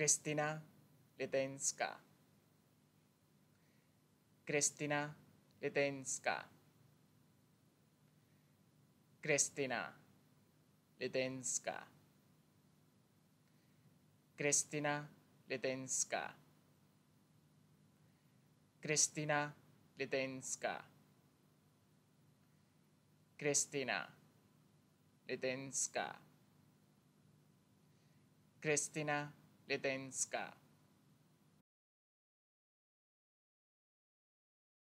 Krystyna Lityńska. Krystyna Lityńska. Krystyna Lityńska. Krystyna Lityńska. Krystyna Lityńska. Krystyna Lityńska. Krystyna Lityńska.